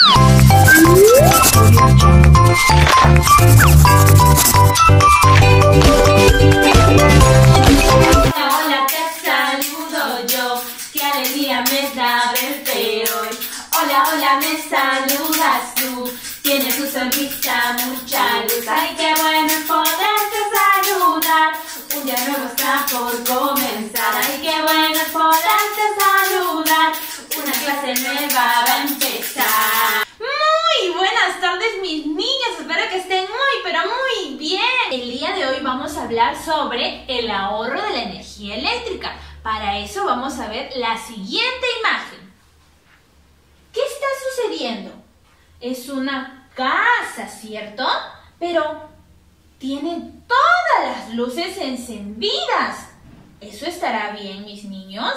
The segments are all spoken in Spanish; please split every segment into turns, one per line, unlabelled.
Hola, te saludo yo, qué alegría me da verte hoy. Hola, me saludas tú, tienes tu sonrisa, mucha luz. Ay, qué bueno es poderte saludar, un día nuevo está por comenzar. Ay, qué bueno es poderte saludar, una clase nueva va a empezar. Muy buenas tardes, mis niños, espero que estén pero muy bien. El día de hoy vamos a hablar sobre el ahorro de la energía eléctrica. Para eso vamos a ver la siguiente imagen. ¿Qué está sucediendo? Es una casa, ¿cierto? Pero tiene todas las luces encendidas. ¿Eso estará bien, mis niños?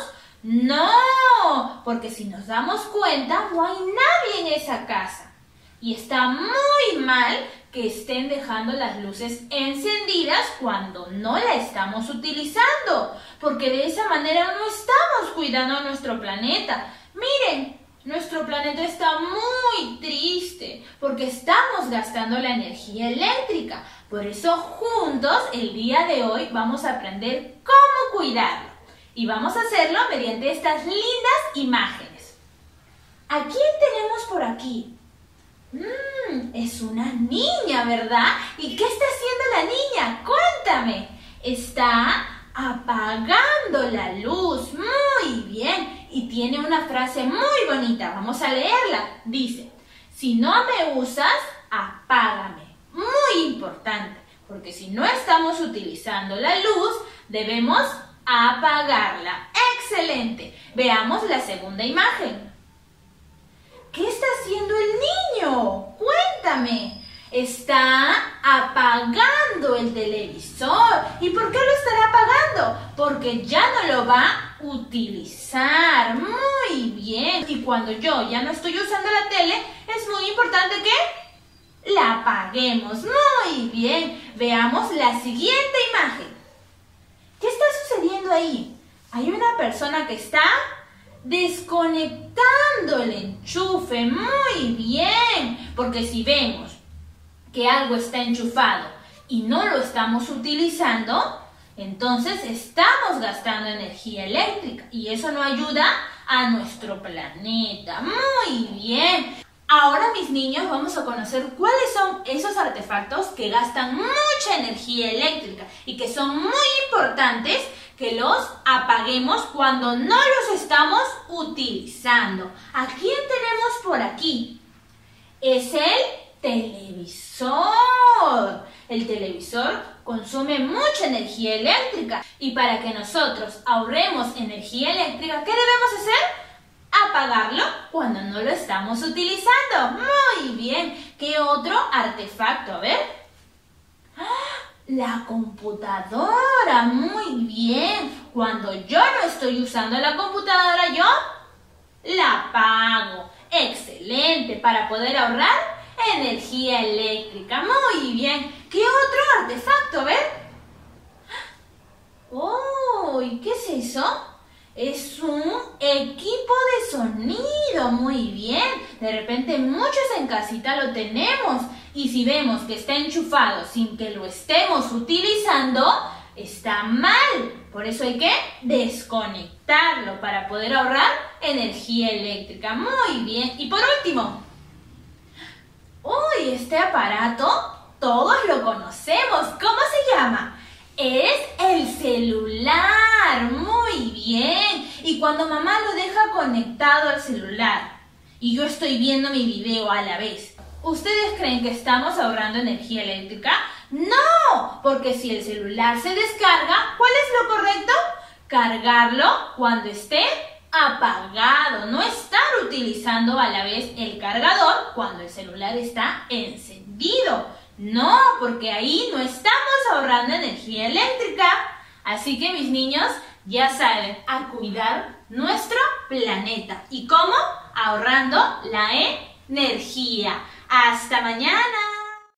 No, porque si nos damos cuenta, no hay nadie en esa casa. Y está muy mal que estén dejando las luces encendidas cuando no la estamos utilizando, porque de esa manera no estamos cuidando nuestro planeta. Miren, nuestro planeta está muy triste porque estamos gastando la energía eléctrica. Por eso juntos el día de hoy vamos a aprender cómo cuidarlo. Y vamos a hacerlo mediante estas lindas imágenes. ¿A quién tenemos por aquí? Es una niña, ¿verdad? ¿Y qué está haciendo la niña? Cuéntame. Está apagando la luz. Muy bien. Y tiene una frase muy bonita. Vamos a leerla. Dice, si no me usas, apágame. Muy importante, porque si no estamos utilizando la luz, debemos apagarla. ¡Excelente! Veamos la segunda imagen. ¿Qué está haciendo el niño? Cuéntame. Está apagando el televisor. ¿Y por qué lo estará apagando? Porque ya no lo va a utilizar. Muy bien. Y cuando yo ya no estoy usando la tele, es muy importante que la apaguemos. Muy bien. Veamos la siguiente imagen. ¿Qué está sucediendo ahí? Hay una persona que está desconectando el enchufe. Muy bien, porque si vemos que algo está enchufado y no lo estamos utilizando, entonces estamos gastando energía eléctrica y eso no ayuda a nuestro planeta. Muy bien. Ahora, mis niños, vamos a conocer cuáles son esos artefactos que gastan mucha energía eléctrica y que son muy importantes que los apaguemos cuando no los estamos utilizando. ¿A quién tenemos por aquí? Es el televisor. El televisor consume mucha energía eléctrica y para que nosotros ahorremos energía eléctrica, ¿qué debemos hacer? Apagarlo cuando no lo estamos utilizando. Muy bien. ¿Qué otro artefacto? A ver. La computadora. Muy bien. Cuando yo no estoy usando la computadora, yo la apago. Excelente. Para poder ahorrar energía eléctrica. Muy bien. ¿Qué otro artefacto? A ver. ¡Uy! ¿Qué es eso? Es un equipo de sonido. Muy bien. De repente muchos en casita lo tenemos. Y si vemos que está enchufado sin que lo estemos utilizando, está mal. Por eso hay que desconectarlo para poder ahorrar energía eléctrica. Muy bien. Y por último. Uy, este aparato todos lo conocemos. ¿Cómo se llama? Es el celular. Muy bien. Y cuando mamá lo deja conectado al celular y yo estoy viendo mi video a la vez, ¿ustedes creen que estamos ahorrando energía eléctrica? No, porque si el celular se descarga, ¿cuál es lo correcto? Cargarlo cuando esté apagado. No estar utilizando a la vez el cargador cuando el celular está encendido. No, porque ahí no estamos ahorrando energía eléctrica. Así que, mis niños, ya saben, a cuidar nuestro planeta. ¿Y cómo? Ahorrando la energía. ¡Hasta mañana!